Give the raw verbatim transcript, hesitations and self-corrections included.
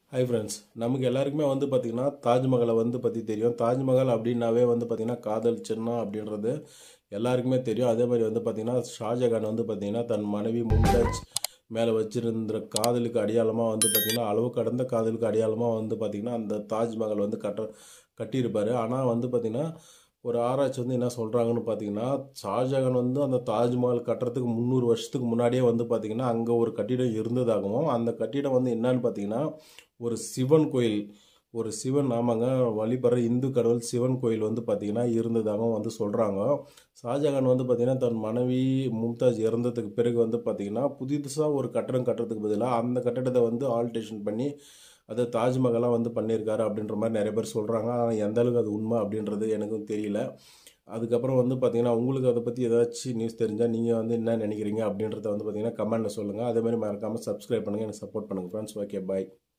Hi friends, நமக்கு எல்லாருக்குமே வந்து பார்த்திங்கன்னா தாஜ்மஹாலை வந்து பற்றி தெரியும். தாஜ்மஹால் அப்படின்னாவே வந்து பார்த்திங்கன்னா காதல் சின்னம் அப்படின்றது எல்லாருக்குமே தெரியும். அதே மாதிரி வந்து பார்த்திங்கன்னா ஷாஜகான் வந்து பார்த்திங்கன்னா தன் மனைவி மும்தாஜ் மேலே வச்சிருந்த காதலுக்கு அடையாளமாக வந்து பார்த்திங்கன்னா அளவு கடந்த காதலுக்கு அடையாளமாக வந்து பார்த்திங்கன்னா அந்த தாஜ்மஹால் வந்து கட்ட கட்டியிருப்பார். ஆனால் வந்து பார்த்திங்கன்னா ஒரு ஆராய்ச்சி வந்து என்ன சொல்கிறாங்கன்னு பார்த்தீங்கன்னா, ஷாஜகான் வந்து அந்த தாஜ்மஹால் கட்டுறதுக்கு முந்நூறு வருஷத்துக்கு முன்னாடியே வந்து பார்த்திங்கன்னா அங்கே ஒரு கட்டிடம் இருந்ததாகவும், அந்த கட்டிடம் வந்து என்னன்னு பார்த்தீங்கன்னா ஒரு சிவன் கோயில், ஒரு சிவன் ஆமாங்க வழிபடுற இந்து கடவுள் சிவன் கோயில் வந்து பார்த்திங்கன்னா இருந்ததாகவும் வந்து சொல்கிறாங்க. ஷாஜகான் வந்து பார்த்திங்கன்னா தன் மனைவி மும்தாஜ் இறந்ததுக்கு பிறகு வந்து பார்த்திங்கன்னா புதுசாக ஒரு கட்டடம் கட்டுறதுக்கு பதிலாக அந்த கட்டடத்தை வந்து ஆல்ட்ரேஷன் பண்ணி அதை தாஜ்மஹாலாக வந்து பண்ணியிருக்காரு அப்படின்ற மாதிரி நிறைய பேர் சொல்கிறாங்க. ஆனால் எந்த அளவுக்கு அது உண்மை அப்படின்றது எனக்கும் தெரியல. அதுக்கப்புறம் வந்து பார்த்திங்கன்னா உங்களுக்கு அதை பற்றி ஏதாச்சும் நியூஸ் தெரிஞ்சால் நீங்கள் வந்து என்ன நினைக்கிறீங்க அப்படின்றத வந்து பார்த்திங்கன்னா கமெண்ட்டில் சொல்லுங்கள். அதே மாதிரி மறக்காமல் சப்ஸ்கிரைப் பண்ணுங்கள், எனக்கு சப்போர்ட் பண்ணுங்கள் ஃப்ரெண்ட்ஸ். ஓகே, பாய்.